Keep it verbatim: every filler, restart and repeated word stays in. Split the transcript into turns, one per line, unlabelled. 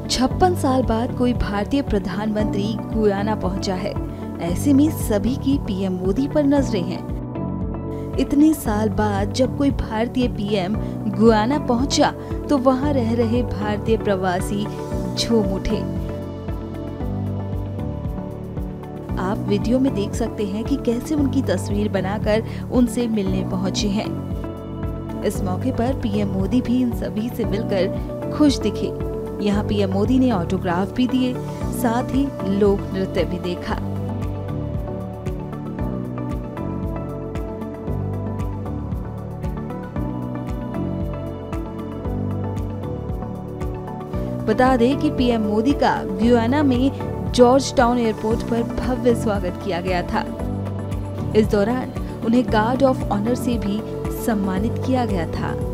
छप्पन साल बाद कोई भारतीय प्रधानमंत्री गुयाना पहुंचा है। ऐसे में सभी की पीएम मोदी पर नजरें हैं। इतने साल बाद जब कोई भारतीय पीएम गुयाना पहुंचा तो वहां रह रहे भारतीय प्रवासी झूम उठे। आप वीडियो में देख सकते हैं कि कैसे उनकी तस्वीर बनाकर उनसे मिलने पहुंचे हैं। इस मौके पर पीएम मोदी भी इन सभी से मिलकर खुश दिखे। यहाँ पीएम मोदी ने ऑटोग्राफ भी दिए, साथ ही लोक नृत्य भी देखा। बता दें कि पीएम मोदी का गुयाना में जॉर्ज टाउन एयरपोर्ट पर भव्य स्वागत किया गया था। इस दौरान उन्हें गार्ड ऑफ ऑनर से भी सम्मानित किया गया था।